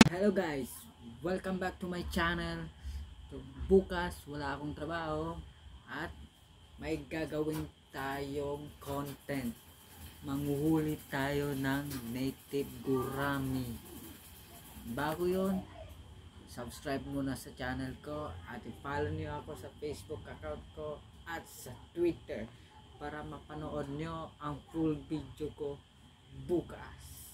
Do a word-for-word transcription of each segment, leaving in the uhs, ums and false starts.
Hello guys, welcome back to my channel. So, bukas wala akong trabaho at may gagawin tayong content. Manghuhuli tayo ng native gourami. Bago yun, subscribe muna sa channel ko at i-follow niyo ako sa Facebook account ko at sa Twitter para mapanood nyo ang full video ko bukas.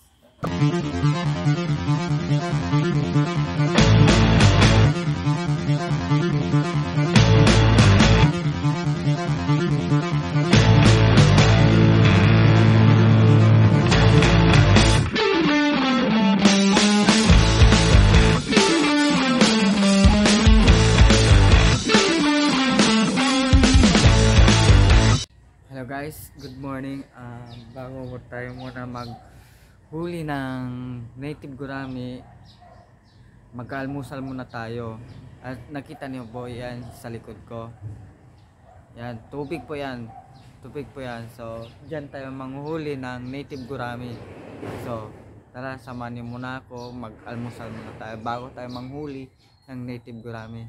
Hello guys, good morning. Uh, bago tayo muna maghuli ng native gourami, mag-almusal muna tayo. At nakita niyo po yan sa likod ko. Yan, tubig po yan. Tubig po yan. So, dyan tayo manghuli ng native gourami. So, tara, samahan niyo muna ako. Mag-almusal muna tayo bago tayo manghuli ng native gourami.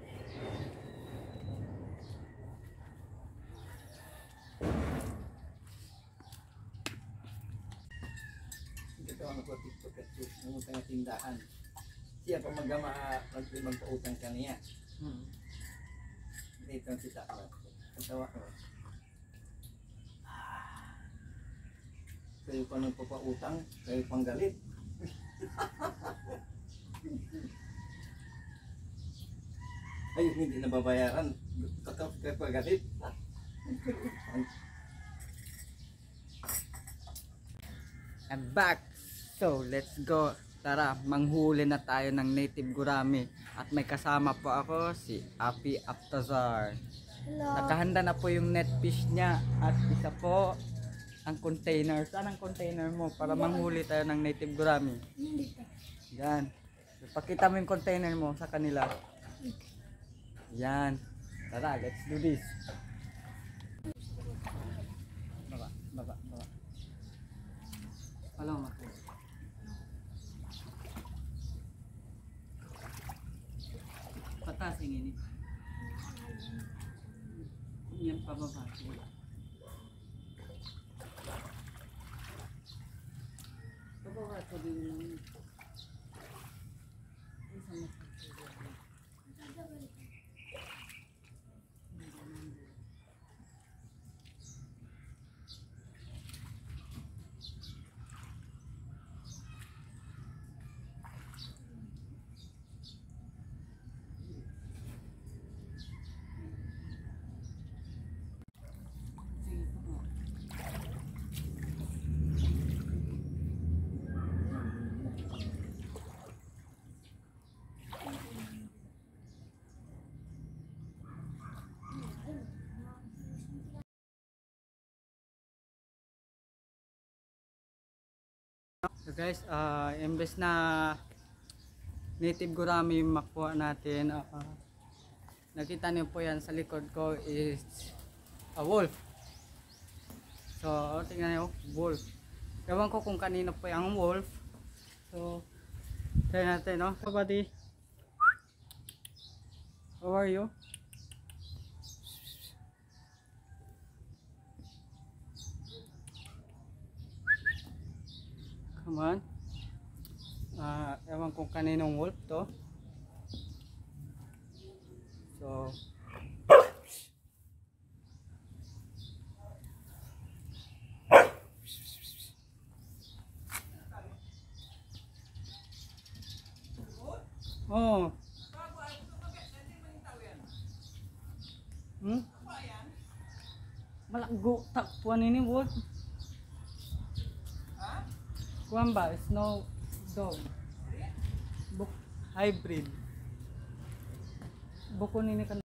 Ito ang nagpapit-pit ng utang tindahan. Siya pa magama magpautang kaniya. Hmm. Dito ang kita ko. Katawa ko. Kayo pa nang papautang, kayo pang galit. Ay, hindi nababayaran. Takap kayo pa galit. I'm back. So, let's go. Tara, manghuli na tayo ng native gourami. At may kasama po ako, si Api Aptazar. Hello. Nakahanda na po yung net fish niya. At isa po, ang container. Saan ang container mo para manghuli tayo ng native gourami? Yan. Pakita mo yung container mo sa kanila. Yan. Tara, let's do this. Baba, baba, baba. Follow mo. Patas yang ini. Yan pababa. Pababa ito din lang. So guys, uh, imbes na native gourami makuha natin, uh, uh, nakita niyo po yan sa likod ko is a wolf. So tingnan niyo, wolf. Ewan ko kung kanino po yung wolf. So try natin, no? So buddy, how are you? Come on. Uh, ewan kung kaninong wolf to. So oh. Hmm? Malakgo takpuan ini wolf. Kuwan ba? Snow dog. Buk hybrid. Buko nini kan.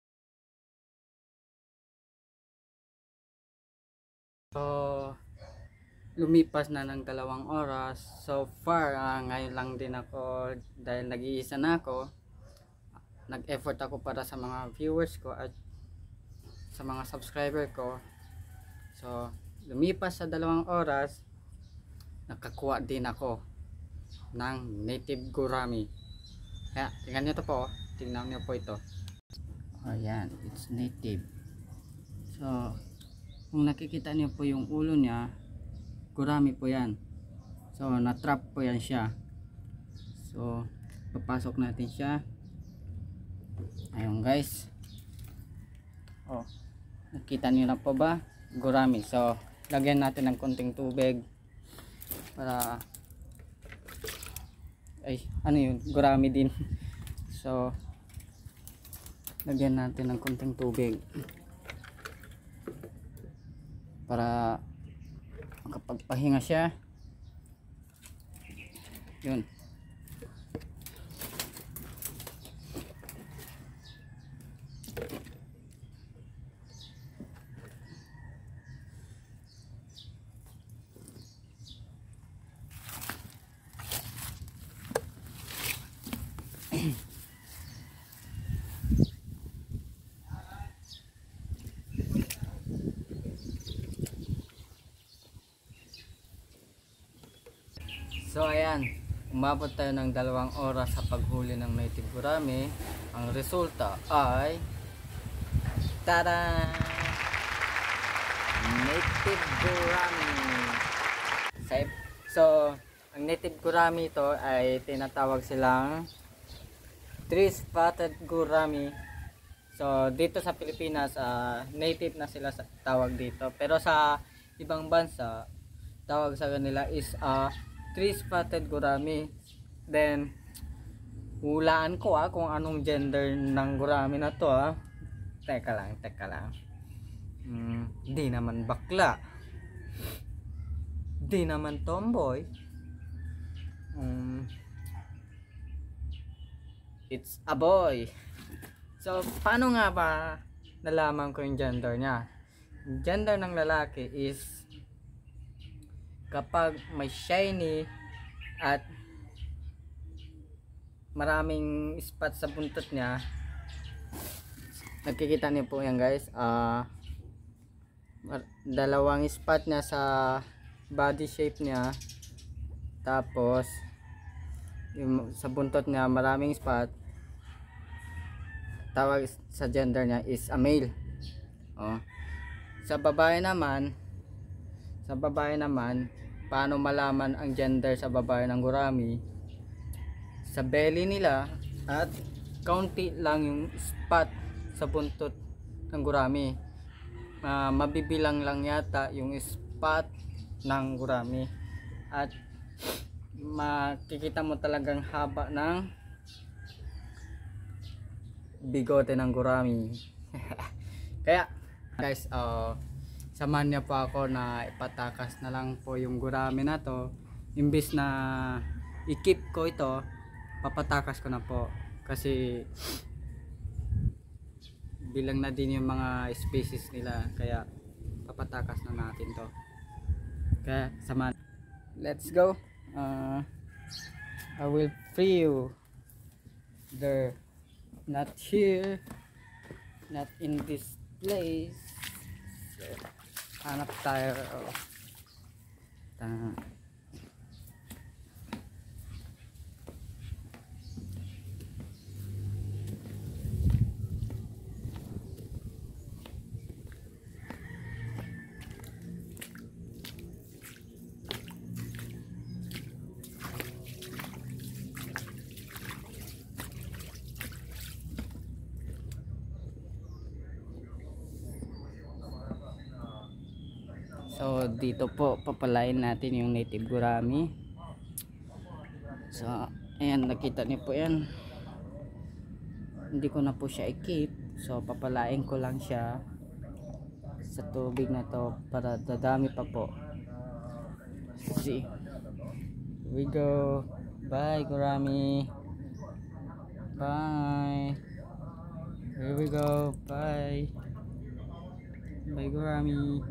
So lumipas na ng dalawang oras. So far, uh, ngayon lang din ako dahil nag-iisa na ako. Nag-effort ako para sa mga viewers ko at sa mga subscriber ko. So lumipas sa dalawang oras, nakakuha din ako ng native gourami. Kaya tingnan nyo to po, tingnan nyo po ito. Ayan, it's native. So kung nakikita niyo po yung ulo niya, gourami po yan. So na-trap po yan siya. So papasok natin siya. Ayun guys, oh, nakita niyo na po ba? Gourami. So lagyan natin ng konting tubig para, ay ano yun, gourami din. So lagyan natin ng konting tubig para makapagpahinga siya. Yun. So ayan, umabot tayo ng dalawang oras sa paghuli ng native gourami. Ang resulta ay tada! Native gourami. So ang native gourami ito ay tinatawag silang three-spotted gourami. So dito sa Pilipinas, uh, native na sila sa tawag dito, pero sa ibang bansa tawag sa kanila is uh, three-spotted gourami. Then hulaan ko ah kung anong gender ng gourami na to ah. Teka lang, teka lang. Hmm, di naman bakla. Di naman tomboy. Hmm, it's a boy. So paano nga ba nalaman ko yung gender niya? Yung gender ng lalaki is kapag may shiny at maraming spot sa buntot niya. Nakikita niyo po yan guys, uh, dalawang spot niya sa body shape niya, tapos yung sa buntot niya maraming spot. Tawag sa gender niya is a male. Oh. Sa babae naman, sa babae naman paano malaman ang gender sa babae ng gourami? Sa belly nila at kaunti lang yung spot sa buntot ng gourami. Uh, mabibilang lang yata yung spot ng gourami at makikita mo talagang haba ng bigote ng gourami. Kaya guys, uh, samahan niya po ako na ipatakas na lang po yung gourami na to. Imbis na i-keep ko ito, papatakas ko na po kasi bilang na din yung mga species nila, kaya papatakas na natin to. Kaya samahan, let's go. uh, I will free you there, not here, not in this place. So, hanap tayo. Oh. Tanga. So dito po papalain natin yung native gourami. So ayan, nakita niyo po yan. Hindi ko na po siya i-keep, so papalain ko lang siya sa tubig na to para dadami pa po. See, here we go. Bye gourami, bye. Here we go. Bye bye gourami.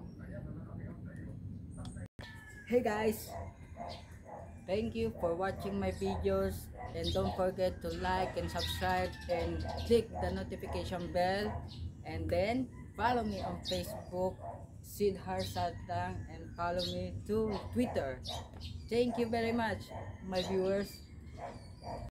Hey guys, thank you for watching my videos, and don't forget to like and subscribe and click the notification bell, and then follow me on Facebook, Sidhar Satang and follow me to Twitter. Thank you very much, my viewers.